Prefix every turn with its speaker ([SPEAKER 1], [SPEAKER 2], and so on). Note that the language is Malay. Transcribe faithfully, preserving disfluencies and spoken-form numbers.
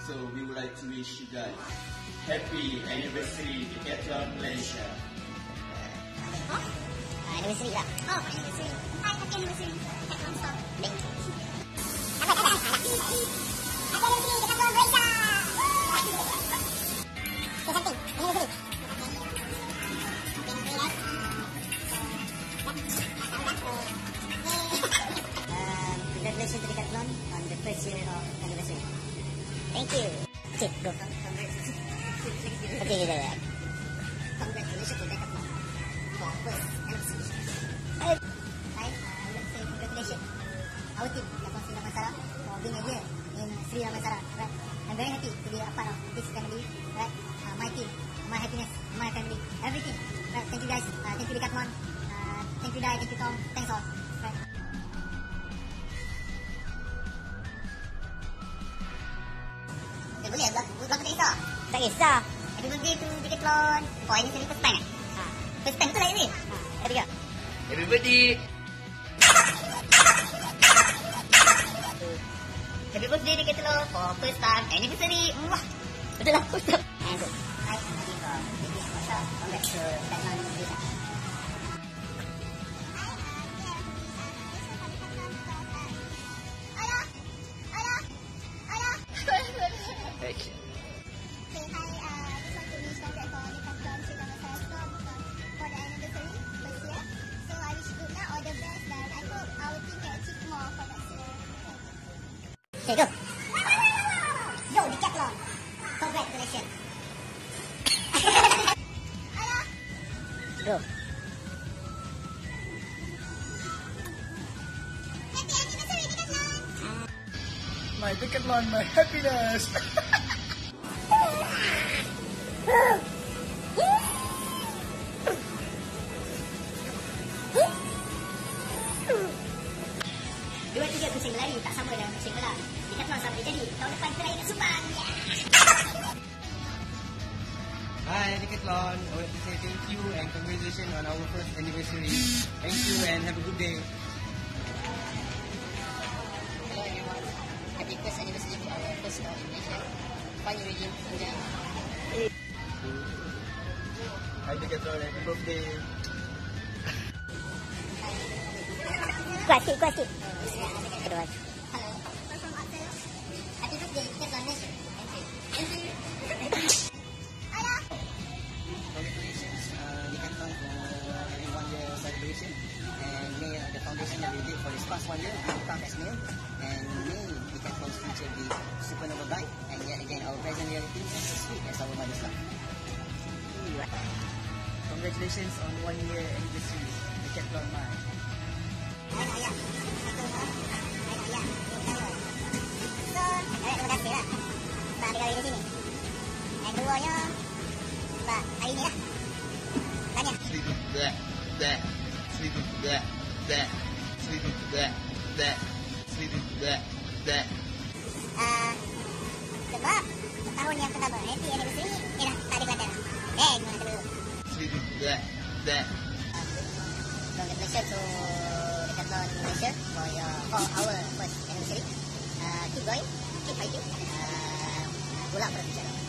[SPEAKER 1] So we would like to wish you guys happy anniversary Decathlon Malaysia.
[SPEAKER 2] Oh, anniversary lah. Oh, anniversary. Hi, happy anniversary Decathlon Store. Thank you. Apa apa? Happy anniversary Decathlon Malaysia. Say something. Anniversary. Um, congratulations to Decathlon on the first year of anniversary. Thank you. Okay, go. Congratulations. Okay, okay, okay. Congratulations to Decathlon for first anniversary. Hi, uh, let's say congratulations our team, Decathlon Sri Damansara, for being a year in Sri Damansara. Right? I'm very happy to be a part of this family. Right? Uh, my team, my happiness, my family, everything. Right? Thank you guys. Uh, thank you Decathlon. Uh, thank you Dai. Thank you Tom. Thanks all. Right? Eh, boleh vlog vlog tak kisah. Tak kisah. Happy birthday to Decathlon. Oh, ini seri first time eh? Ha. First time tu lah ini. Ha. Ada juga.
[SPEAKER 1] Happy birthday.
[SPEAKER 2] Happy birthday Decathlon for first time anniversary. Wah. Betul lah. Betul. And good. Hi, I'm Adi from Baby and Masha. Congrats to Decathlon Malaysia.
[SPEAKER 1] Action.
[SPEAKER 3] Okay, hi, uh, I just want to wish congrats for Decathlon Sri Damansara Store for the anniversary first year. So I wish good luck, all the best, and I hope our team can achieve more for next year.
[SPEAKER 2] Okay, go. Yo, Decathlon. Congratulations. Go.
[SPEAKER 3] Happy anniversary, Decathlon!
[SPEAKER 1] My Decathlon, my happiness.
[SPEAKER 2] Dua tiga kucing lari tak sama dengan kucing bola. Decathlon sampai jadi. Tahun depan kita lagi nak sumbang.
[SPEAKER 4] Hi Decathlon, I want to say thank you and congratulations on our first anniversary. Thank you and have a good day.
[SPEAKER 2] Hello everyone. Happy first anniversary to our first store in Malaysia. Fun regime. Enjoy.
[SPEAKER 1] Hi Decathlon, happy birthday.
[SPEAKER 2] Kuat sikit, kuat sikit. Kedua.
[SPEAKER 3] Hello, I'm from Arthur.
[SPEAKER 2] Happy birthday Decathlon Malaysia. Thank you. Thank you.
[SPEAKER 3] Hello.
[SPEAKER 4] Congratulations uh, Decathlon for having one year celebration, and may the foundation that we did for this past one year will come as new, and may Decathlon's future be supernova bright, and yet again our present reality is as sweet as our mother's love.
[SPEAKER 5] Congratulations on one year anniversary Decathlon Mai.
[SPEAKER 2] Hai nak ayah. Hai nak ayah. So, ayah terima kasih lah. Sebab ada kali di sini. Yang keduanya, sebab hari ni lah. Tanya.
[SPEAKER 1] Sleepy that, that, sleepy that, that, sleepy that, that, sleepy that, that.
[SPEAKER 2] Uh, sebab tahun yang pertama, happy anniversary, eh dah, tak ada Kelantan lah. Eh, gimana dulu?
[SPEAKER 1] Sleepy that, that.
[SPEAKER 2] Congratulations to Decathlon Malaysia for your for our first anniversary. Uh, keep going, keep fighting. Uh, good luck for the future.